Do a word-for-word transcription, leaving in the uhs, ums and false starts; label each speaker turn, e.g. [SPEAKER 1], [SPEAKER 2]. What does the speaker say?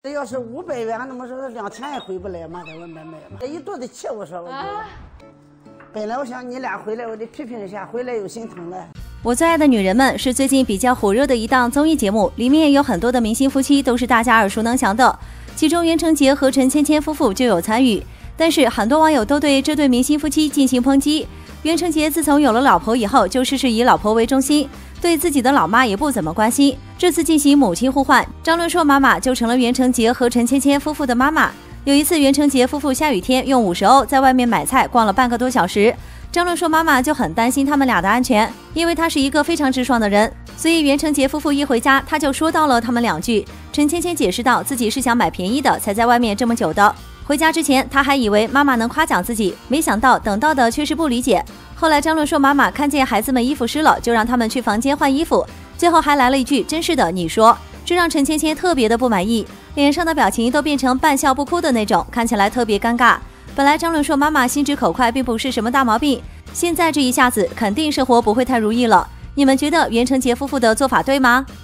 [SPEAKER 1] 这要是五百元，那么说两千也回不来嘛，在外面买嘛。这一肚子气，我说我就。啊、本来我想你俩回来，我得批评一下，回来有心疼了。
[SPEAKER 2] 我最爱的女人们是最近比较火热的一档综艺节目，里面有很多的明星夫妻都是大家耳熟能详的，其中袁成杰和陈芊芊夫妇就有参与。但是很多网友都对这对明星夫妻进行抨击。袁成杰自从有了老婆以后，就事事以老婆为中心，对自己的老妈也不怎么关心。这次进行母亲互换，张伦硕妈妈就成了袁成杰和陈芊芊夫妇的妈妈。有一次，袁成杰夫妇下雨天用五十欧在外面买菜，逛了半个多小时。张伦硕妈妈就很担心他们俩的安全，因为他是一个非常直爽的人，所以袁成杰夫妇一回家，他就说到了他们两句。陈芊芊解释道，自己是想买便宜的，才在外面这么久的。回家之前，他还以为妈妈能夸奖自己，没想到等到的却是不理解。后来张伦硕妈妈看见孩子们衣服湿了，就让他们去房间换衣服，最后还来了一句真是的你说，这让陈芊芊特别的不满意，脸上的表情都变成半笑不哭的那种，看起来特别尴尬。本来张伦硕妈妈心直口快并不是什么大毛病，现在这一下子肯定生活不会太如意了。你们觉得袁成杰夫妇的做法对吗？